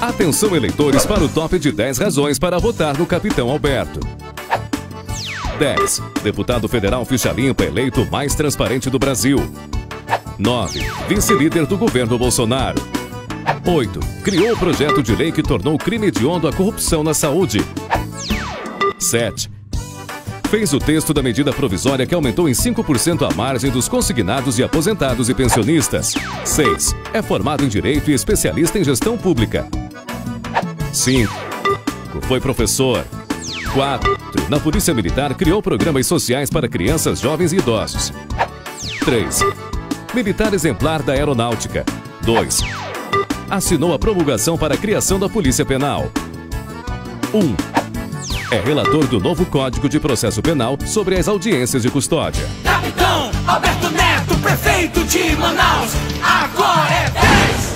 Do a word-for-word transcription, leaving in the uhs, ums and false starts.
Atenção, eleitores, para o top de dez razões para votar no Capitão Alberto. dez. Deputado federal ficha limpa eleito mais transparente do Brasil. nove. Vice-líder do governo Bolsonaro. oito. Criou o projeto de lei que tornou crime hediondo a corrupção na saúde. sete. Fez o texto da medida provisória que aumentou em cinco por cento a margem dos consignados e aposentados e pensionistas. seis. É formado em Direito e especialista em Gestão Pública. cinco. Foi professor. quatro. Na Polícia Militar criou programas sociais para crianças, jovens e idosos. três. Militar exemplar da Aeronáutica. dois. Assinou a promulgação para a criação da Polícia Penal. um. É relator do novo Código de Processo Penal sobre as audiências de custódia. Capitão Alberto Neto, prefeito de Manaus, agora é dez!